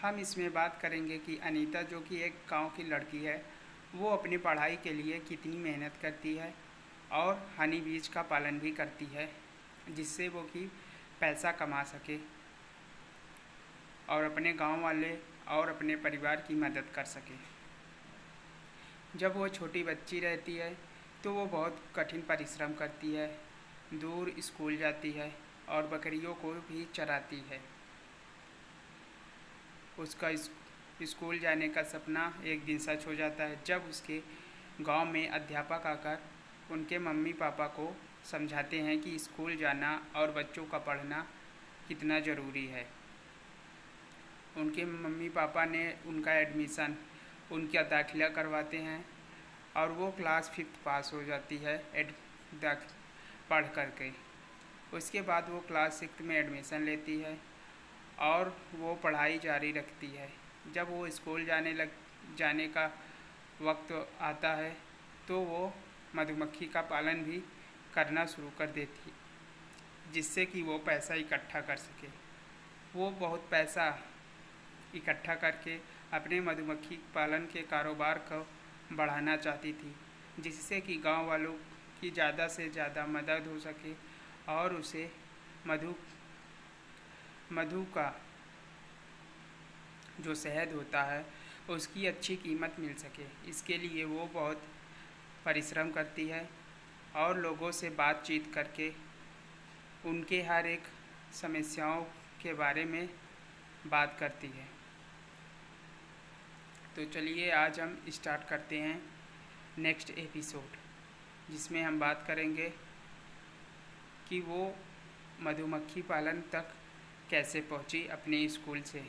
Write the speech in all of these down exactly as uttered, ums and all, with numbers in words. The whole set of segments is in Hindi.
हम इसमें बात करेंगे कि अनीता जो कि एक गांव की लड़की है, वो अपनी पढ़ाई के लिए कितनी मेहनत करती है और हनी बीज का पालन भी करती है, जिससे वो कि पैसा कमा सके और अपने गांव वाले और अपने परिवार की मदद कर सके। जब वो छोटी बच्ची रहती है तो वो बहुत कठिन परिश्रम करती है, दूर स्कूल जाती है और बकरियों को भी चराती है। उसका स्कूल जाने का सपना एक दिन सच हो जाता है जब उसके गांव में अध्यापक आकर उनके मम्मी पापा को समझाते हैं कि स्कूल जाना और बच्चों का पढ़ना कितना ज़रूरी है। उनके मम्मी पापा ने उनका एडमिशन उनका दाखिला करवाते हैं और वो क्लास फिफ्थ पास हो जाती है एड दाख पढ़ कर के। उसके बाद वो क्लास सिक्स में एडमिशन लेती है और वो पढ़ाई जारी रखती है। जब वो स्कूल जाने लग जाने का वक्त आता है तो वो मधुमक्खी का पालन भी करना शुरू कर देती है, जिससे कि वो पैसा इकट्ठा कर सके। वो बहुत पैसा इकट्ठा करके अपने मधुमक्खी पालन के कारोबार को बढ़ाना चाहती थी, जिससे कि गांव वालों की ज़्यादा से ज़्यादा मदद हो सके और उसे मधु मधु का जो शहद होता है उसकी अच्छी कीमत मिल सके। इसके लिए वो बहुत परिश्रम करती है और लोगों से बातचीत करके उनके हर एक समस्याओं के बारे में बात करती है। तो चलिए आज हम स्टार्ट करते हैं नेक्स्ट एपिसोड, जिसमें हम बात करेंगे कि वो मधुमक्खी पालन तक कैसे पहुंची अपने स्कूल से।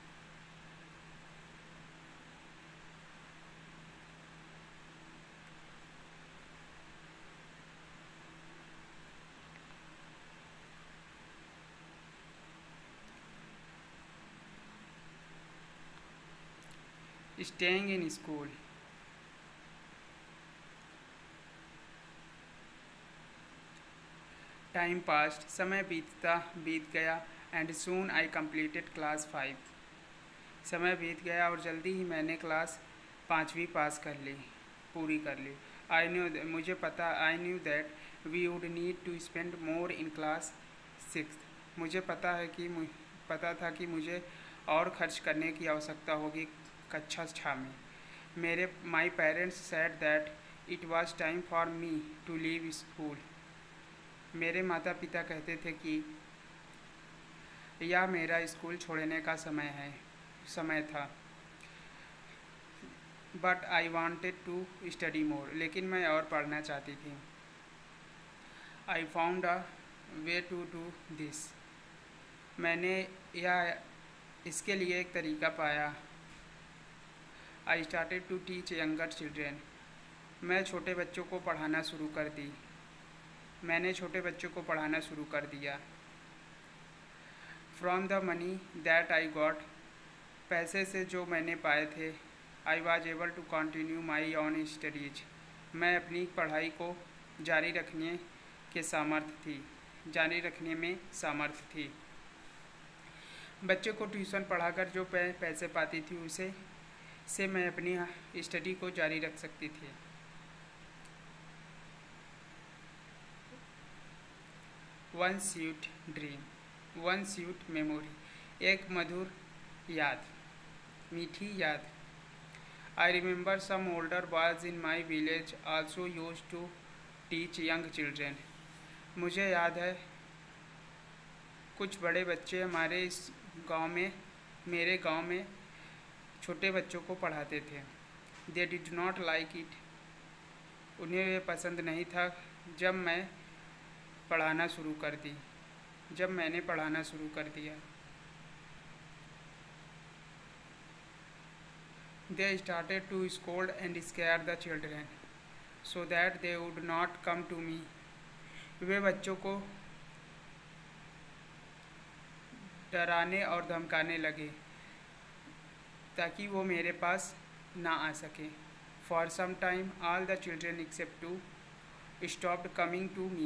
Staying in school. Time past, समय बीतता बीत गया and soon I completed class five. समय बीत गया और जल्दी ही मैंने क्लास पाँचवीं पास कर ली पूरी कर ली। आई न्यू मुझे पता I knew that we would need to spend more in class six. मुझे पता है कि पता था कि मुझे और खर्च करने की आवश्यकता होगी कक्षा छः में। मेरे my parents said that it was time for me to leave school. मेरे माता पिता कहते थे कि यह मेरा स्कूल छोड़ने का समय है समय था but I wanted to study more. लेकिन मैं और पढ़ना चाहती थी। I found a way to do this. मैंने यह इसके लिए एक तरीका पाया। I started to teach younger children. मैं छोटे बच्चों को पढ़ाना शुरू कर दी मैंने छोटे बच्चों को पढ़ाना शुरू कर दिया। From the money that I got, पैसे से जो मैंने पाए थे, I was able to continue my on studies. मैं अपनी पढ़ाई को जारी रखने के सामर्थ्य थी जारी रखने में सामर्थ्य थी। बच्चों को ट्यूशन पढ़ाकर जो पैसे पाती थी उसे से मैं अपनी स्टडी को जारी रख सकती थी। One sweet dream, one sweet memory, एक मधुर याद, मीठी याद। I remember some older boys in my village also use to teach young children. मुझे याद है कुछ बड़े बच्चे हमारे इस गांव में मेरे गांव में छोटे बच्चों को पढ़ाते थे। They did not like it. उन्हें ये पसंद नहीं था जब मैं पढ़ाना शुरू कर दी जब मैंने पढ़ाना शुरू कर दिया। They started to scold and scare the children so that they would not come to me. वे बच्चों को डराने और धमकाने लगे ताकि वो मेरे पास ना आ सके। For some time all the children except two stopped coming to me.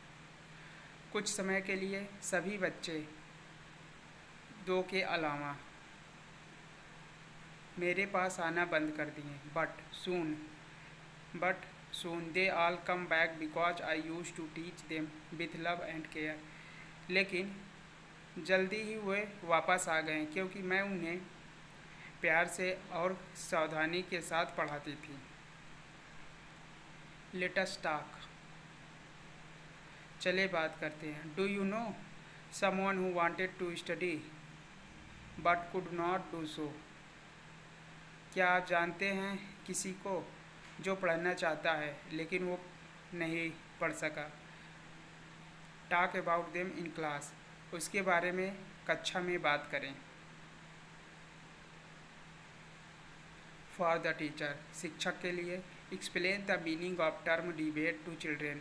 कुछ समय के लिए सभी बच्चे दो के अलावा मेरे पास आना बंद कर दिए। But soon but soon they all come back because I use to teach them with love and care. लेकिन जल्दी ही वे वापस आ गए क्योंकि मैं उन्हें प्यार से और सावधानी के साथ पढ़ाती थी। लेट अस टॉक, चले बात करते हैं। Do you know someone who wanted to study but could not do so. क्या आप जानते हैं किसी को जो पढ़ना चाहता है लेकिन वो नहीं पढ़ सका। Talk about them in class, उसके बारे में कक्षा में बात करें। फॉर द टीचर, शिक्षक के लिए। Explain the meaning of term debate to children.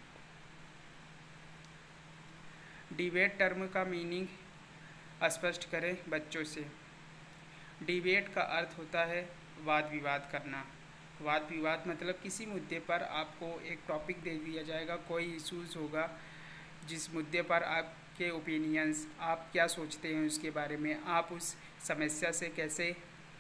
Debate term का मीनिंग स्पष्ट करें बच्चों से। डिबेट का अर्थ होता है वाद विवाद करना। वाद विवाद मतलब किसी मुद्दे पर आपको एक टॉपिक दे दिया जाएगा, कोई इश्यूज होगा जिस मुद्दे पर आपके ओपिनियंस, आप क्या सोचते हैं उसके बारे में, आप उस समस्या से कैसे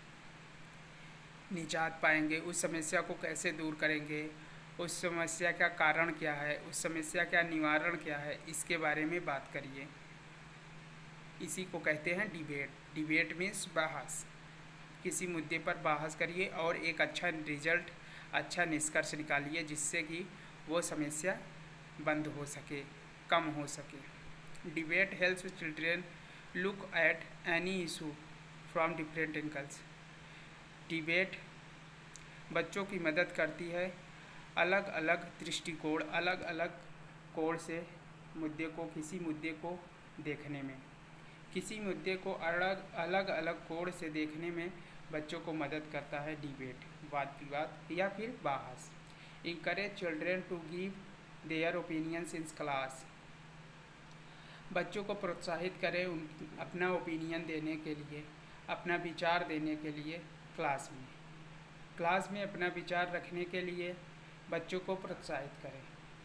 निजात पाएंगे, उस समस्या को कैसे दूर करेंगे, उस समस्या का कारण क्या है, उस समस्या का निवारण क्या है, इसके बारे में बात करिए। इसी को कहते हैं डिबेट। डिबेट मीन्स बहस। किसी मुद्दे पर बहस करिए और एक अच्छा रिजल्ट, अच्छा निष्कर्ष निकालिए जिससे कि वो समस्या बंद हो सके, कम हो सके। Debate helps children look at any issue from different angles. Debate बच्चों की मदद करती है अलग अलग दृष्टिकोण, अलग अलग कोण से मुद्दे को, किसी मुद्दे को देखने में, किसी मुद्दे को अलग अलग अलग कोण से देखने में बच्चों को मदद करता है डिबेट, वाद विवाद या फिर बहस। Encourage children to give their opinions in class. बच्चों को प्रोत्साहित करें उन अपना ओपिनियन देने के लिए, अपना विचार देने के लिए क्लास में। क्लास में अपना विचार रखने के लिए बच्चों को प्रोत्साहित करें।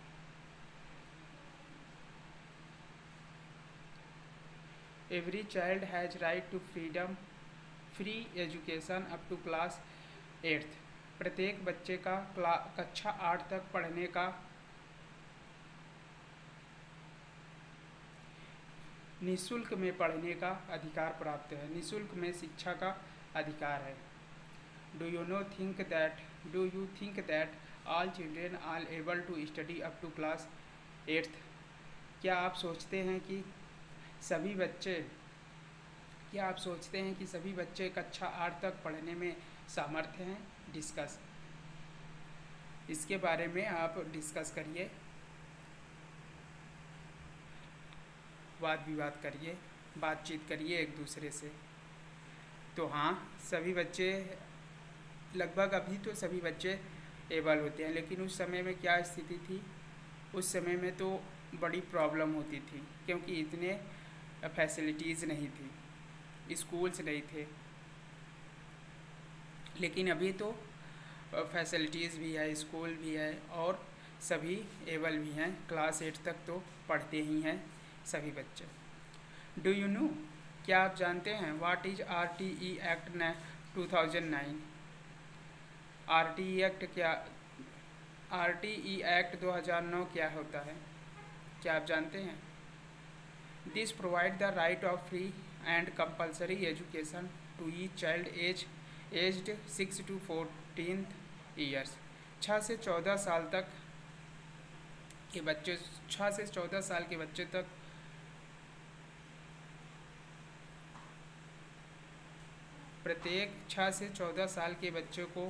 Every child has right to freedom free education up to class eighth. प्रत्येक बच्चे का कक्षा आठ तक पढ़ने का निःशुल्क में पढ़ने का अधिकार प्राप्त है, निःशुल्क में शिक्षा का अधिकार है। Do you know think that do you think that all children are able to study up to class eighth. क्या आप सोचते हैं कि सभी बच्चे क्या आप सोचते हैं कि सभी बच्चे कक्षा आठ तक पढ़ने में सामर्थ्य हैं। डिस्कस, इसके बारे में आप डिस्कस करिए, वाद विवाद करिए, बातचीत करिए एक दूसरे से। तो हाँ, सभी बच्चे लगभग, अभी तो सभी बच्चे एबल होते हैं, लेकिन उस समय में क्या स्थिति थी, उस समय में तो बड़ी प्रॉब्लम होती थी क्योंकि इतने फैसिलिटीज़ नहीं थी, स्कूल्स नहीं थे। लेकिन अभी तो फैसिलिटीज़ भी है, स्कूल भी है और सभी एबल भी हैं। क्लास एट तक तो पढ़ते ही हैं सभी बच्चे। डू यू नो, क्या आप जानते हैं what is R T E act two thousand nine. R T E act क्या आर टी ई एक्ट दो हज़ार नौ क्या होता है, क्या आप जानते हैं। This provide the right of free and compulsory education to each child age aged six to fourteen years. छः से चौदह साल तक के बच्चे छः से चौदह साल के बच्चे तक प्रत्येक छः से चौदह साल के बच्चों को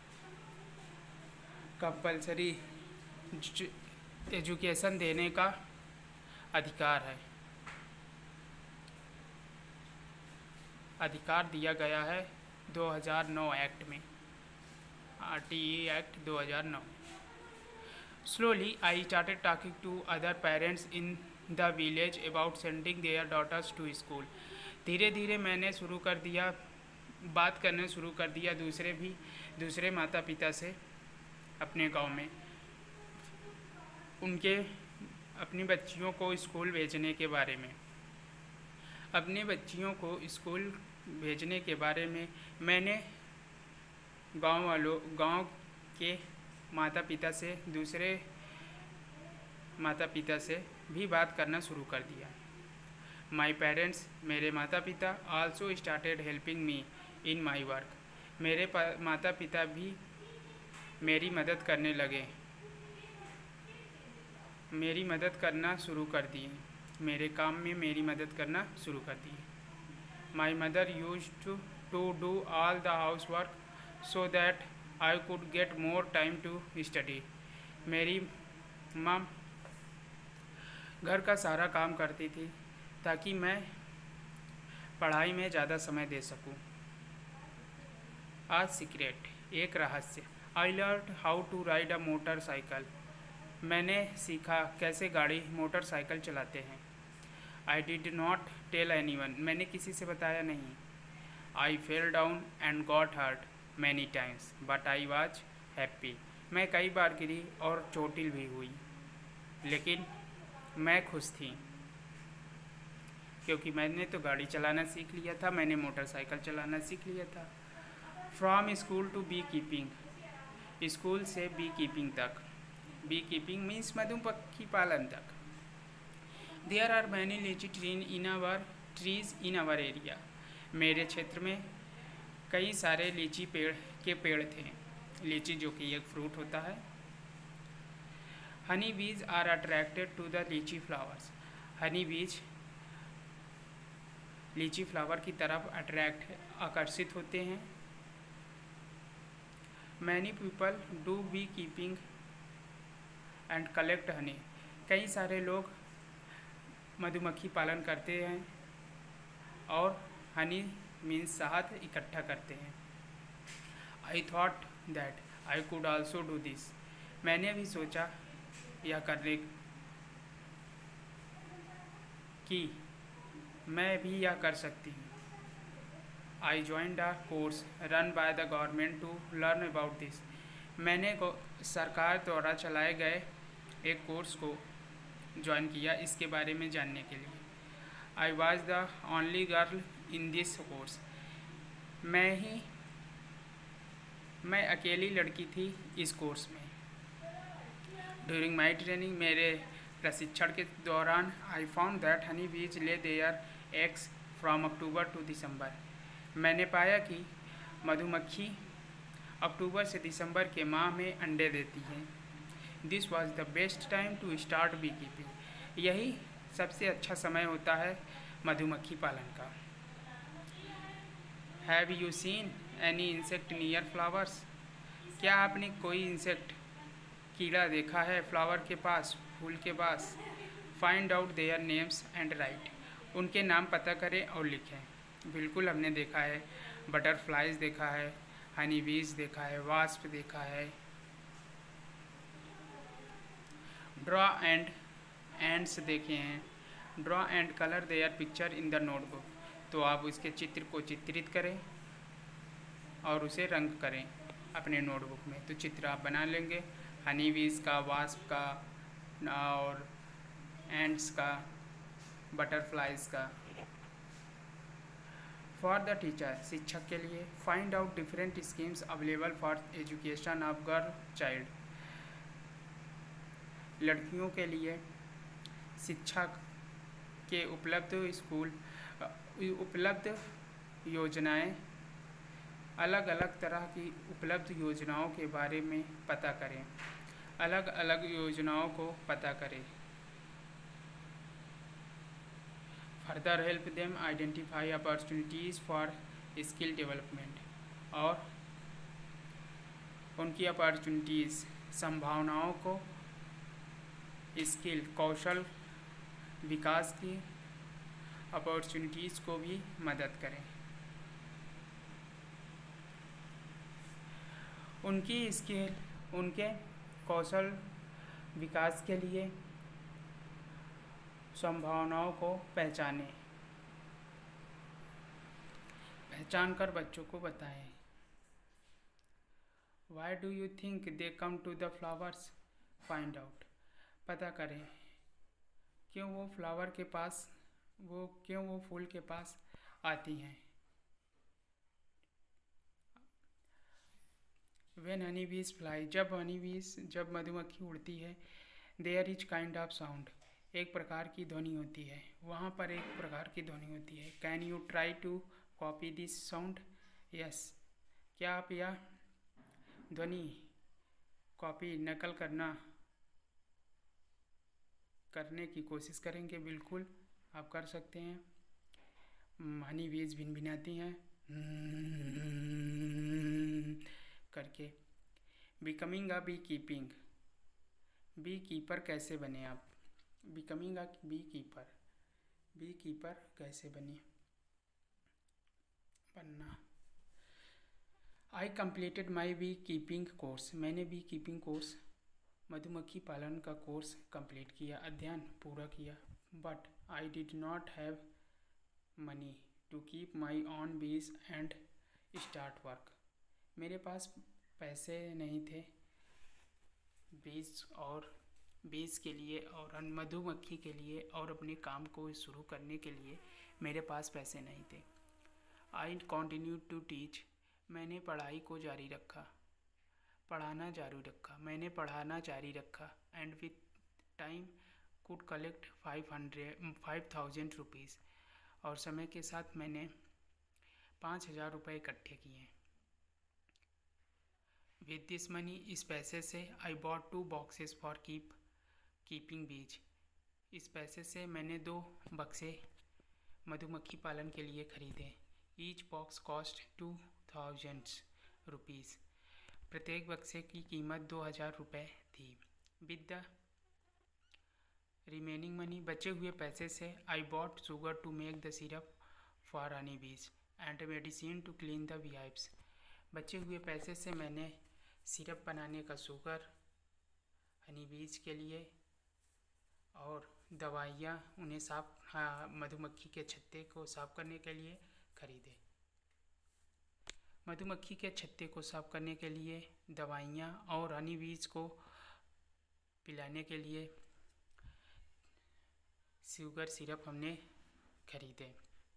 कंपल्सरी एजुकेशन देने का अधिकार है, अधिकार दिया गया है दो हज़ार नौ एक्ट में, आर टी ई एक्ट दो हज़ार नौ। Slowly I started talking to other parents in the village about sending their daughters to school. धीरे धीरे मैंने शुरू कर दिया बात करना शुरू कर दिया दूसरे भी दूसरे माता पिता से अपने गांव में, उनके अपनी बच्चियों को स्कूल भेजने के बारे में। अपने बच्चियों को स्कूल भेजने के बारे में मैंने गांव वालों गांव के माता पिता से दूसरे माता पिता से भी बात करना शुरू कर दिया। माई पेरेंट्स मेरे माता पिता also started helping me in my work. मेरे माता पिता भी मेरी मदद करने लगे मेरी मदद करना शुरू कर दिए मेरे काम में मेरी मदद करना शुरू कर दिए। My mother use to to do all the house work so that I could get more time to study. मेरी माँ घर का सारा काम करती थी ताकि मैं पढ़ाई में ज़्यादा समय दे सकूं। आज सीक्रेट एक रहस्य। I learn how to ride a motorcycle. मैंने सीखा कैसे गाड़ी मोटरसाइकिल चलाते हैं। I did not tell anyone. मैंने किसी से बताया नहीं। I fell down and got hurt many times but I was happy. मैं कई बार गिरी और चोटिल भी हुई, लेकिन मैं खुश थी क्योंकि मैंने तो गाड़ी चलाना सीख लिया था, मैंने मोटरसाइकिल चलाना सीख लिया था। From school to bee keeping. School से बी कीपिंग तक। बी कीपिंग मीन्स मधुमक्खी पालन तक। There are many litchi tree in our trees in our area. मेरे क्षेत्र में कई सारे लीची पेड़ के पेड़ थे। लीची जो कि एक फ्रूट होता है। Honey bees are attracted to the litchi flowers. Honey bees litchi flower की तरफ अट्रैक्ट आकर्षित होते हैं। Many people do bee keeping and collect honey. कई सारे लोग मधुमक्खी पालन करते हैं और हनी मीन्स शहद इकट्ठा करते हैं। I thought that I could also do this. मैंने भी सोचा यह करने की मैं भी यह कर सकती हूँ। I joined a course run by the government to learn about this. मैंने सरकार द्वारा चलाए गए एक कोर्स को ज्वाइन किया इसके बारे में जानने के लिए। I was the only girl in this course. मैं ही मैं अकेली लड़की थी इस कोर्स में। ड्यूरिंग माई ट्रेनिंग मेरे प्रशिक्षण के दौरान I found that honey bees lay their eggs from October to December. मैंने पाया कि मधुमक्खी अक्टूबर से दिसंबर के माह में अंडे देती हैं। This was the best time to start bee keeping. यही सबसे अच्छा समय होता है मधुमक्खी पालन का। Have you seen any insect near flowers. क्या आपने कोई इंसेक्ट कीड़ा देखा है फ्लावर के पास, फूल के पास। Find out their names and write. उनके नाम पता करें और लिखें। बिल्कुल हमने देखा है, बटरफ्लाइज देखा है, हनी बीज देखा है, वास्प देखा है। ड्रॉ एंड एंड्स देखे हैं। Draw and colour their picture in the notebook. तो आप उसके चित्र को चित्रित करें और उसे रंग करें अपने नोटबुक में। तो चित्र आप बना लेंगे हनी बीज का, वास्प का और एंड्स का, बटरफ्लाइज का। फॉर द टीचर शिक्षक के लिए। Find out different schemes available for education of girl child. लड़कियों के लिए शिक्षा के उपलब्ध स्कूल उपलब्ध योजनाएं, अलग अलग तरह की उपलब्ध योजनाओं के बारे में पता करें। अलग अलग योजनाओं को पता करें। Further help them identify opportunities for skill development. और उनकी अपॉर्चुनिटीज़ संभावनाओं को स्किल कौशल विकास की अपॉर्चुनिटीज़ को भी मदद करें। उनकी स्किल उनके कौशल विकास के लिए संभावनाओं को पहचानें। पहचान कर बच्चों को बताएं। Why do you think they come to the flowers. Find out. पता करें क्यों वो फ्लावर के पास वो क्यों वो फूल के पास आती हैं। वेन हनी बीज फ्लाई, जब हनी बीज जब मधुमक्खी उड़ती है, there is kind of sound, एक प्रकार की ध्वनि होती है, वहाँ पर एक प्रकार की ध्वनि होती है। Can you try to copy this sound? Yes, क्या आप यह ध्वनि कॉपी नकल करना करने की कोशिश करेंगे? बिल्कुल आप कर सकते हैं। हनी बीज भिनभिनाती हैं करके। Becoming a bee keeping, bee keeper कैसे बने आप? Becoming a bee keeper, bee keeper कैसे बने बनना। I completed my bee keeping course, मैंने बी कीपिंग कोर्स मधुमक्खी पालन का कोर्स कंप्लीट किया, अध्ययन पूरा किया। But I did not have money to keep my own bees and start work, मेरे पास पैसे नहीं थे बीज और बीज के लिए और मधुमक्खी के लिए और अपने काम को शुरू करने के लिए मेरे पास पैसे नहीं थे। आई कॉन्टिन्यू टू टीच, मैंने पढ़ाई को जारी रखा, पढ़ाना जारी रखा, मैंने पढ़ाना जारी रखा। And with time could collect five hundred five thousand rupees, और समय के साथ मैंने पाँच हज़ार रुपये इकट्ठे किए। विद दिस मनी, इस पैसे से I bought two boxes for keep keeping bees, इस पैसे से मैंने दो बक्से मधुमक्खी पालन के लिए खरीदे। Each box cost two thousands rupees, प्रत्येक बक्से की कीमत दो हज़ार रुपये थी। विद द रिमेनिंग मनी, बचे हुए पैसे से I bought sugar to make the syrup for honey bees and medicine to clean the beehives, बचे हुए पैसे से मैंने सिरप बनाने का शुगर हनी बीज के लिए और दवाइयाँ उन्हें साफ हाँ, मधुमक्खी के छत्ते को साफ करने के लिए खरीदे। मधुमक्खी के छत्ते को साफ करने के लिए दवाइयाँ और हनी बीज को पिलाने के लिए शुगर सिरप हमने खरीदे।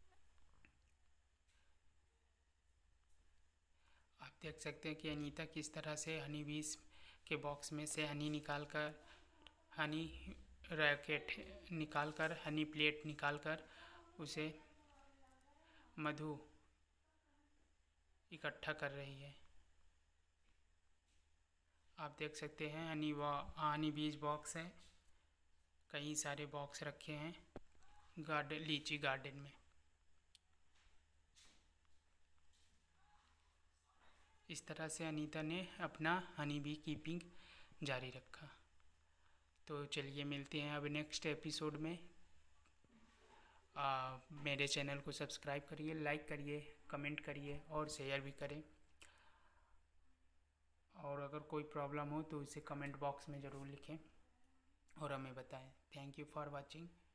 आप देख सकते हैं कि अनीता किस तरह से हनी बीज के बॉक्स में से हनी निकाल कर हनी रैकेट निकाल कर हनी प्लेट निकाल कर उसे मधु इकट्ठा कर रही है। आप देख सकते हैं हनी हनी बीज बॉक्स है, कई सारे बॉक्स रखे हैं गार्डन लीची गार्डन में। इस तरह से अनीता ने अपना हनी बी कीपिंग जारी रखा। तो चलिए मिलते हैं अब नेक्स्ट एपिसोड में। आ, मेरे चैनल को सब्सक्राइब करिए, लाइक करिए, कमेंट करिए और शेयर भी करें। और अगर कोई प्रॉब्लम हो तो इसे कमेंट बॉक्स में ज़रूर लिखें और हमें बताएं। Thank you for watching.